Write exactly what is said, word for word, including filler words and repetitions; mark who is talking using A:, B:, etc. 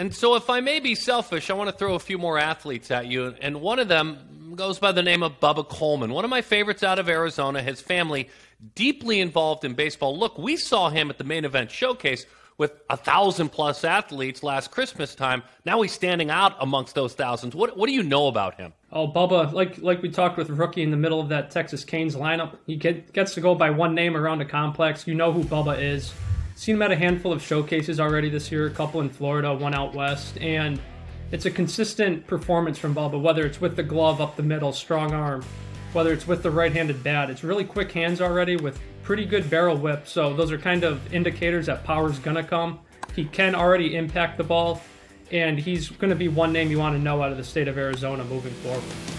A: And so if I may be selfish, I want to throw a few more athletes at you, and one of them goes by the name of Bubba Coleman, one of my favorites out of Arizona, his family deeply involved in baseball. Look, we saw him at the main event showcase with a thousand plus athletes last Christmas time. Now he's standing out amongst those thousands. What what do you know about him?
B: Oh, Bubba, like like we talked with Rookie in the middle of that Texas Canes lineup, he get, gets to go by one name around the complex. You know who Bubba is. Seen him at a handful of showcases already this year, a couple in Florida, one out west, and it's a consistent performance from Bubba, whether it's with the glove up the middle, strong arm, whether it's with the right-handed bat. It's really quick hands already with pretty good barrel whip, so those are kind of indicators that power's going to come. He can already impact the ball, and he's going to be one name you want to know out of the state of Arizona moving forward.